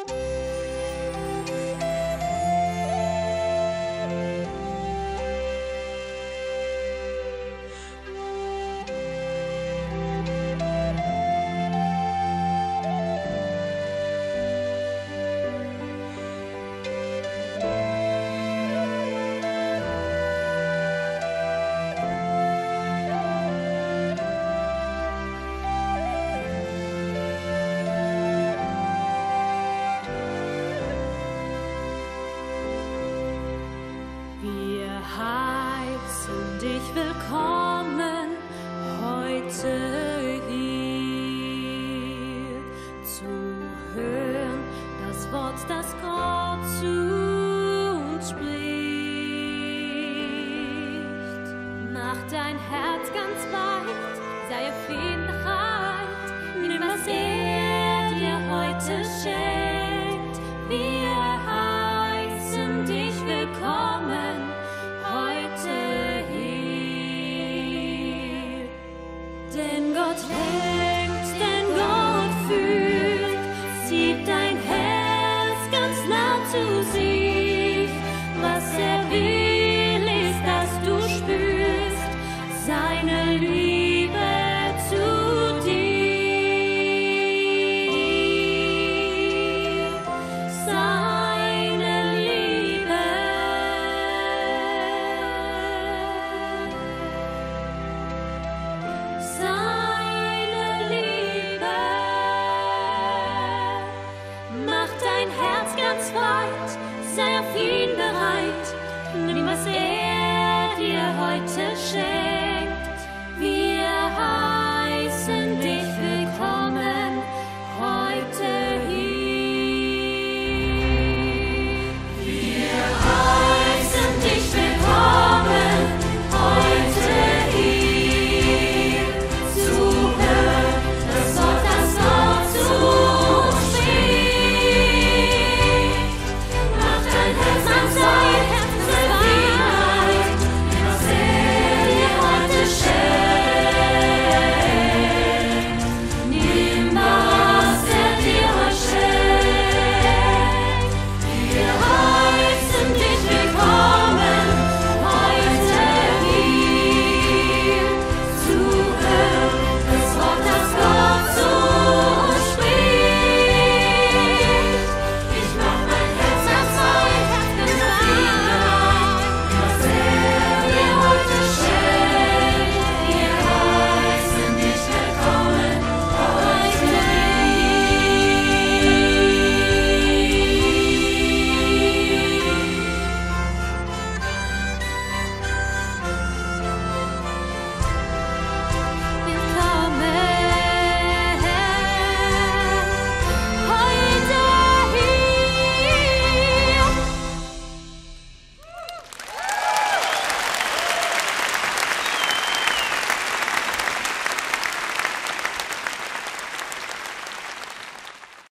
Wir heißen dich willkommen heute hier zu hören das Wort, das Gott zu uns spricht. Mach dein Herz ganz weit, sei auf ihn bereit, nimm, was dir heute schenkt. Wir heißen dich willkommen heute hier. Denn Gott lenkt, denn Gott führt, zieht dein Herz ganz nah zu sich. Was will, ist, dass du spürst seine Liebe zu dir. Seine Liebe. Seine Liebe. Mach dein Herz ganz weit, sei auf ihn bereit, nimm, was dir heute schenkt.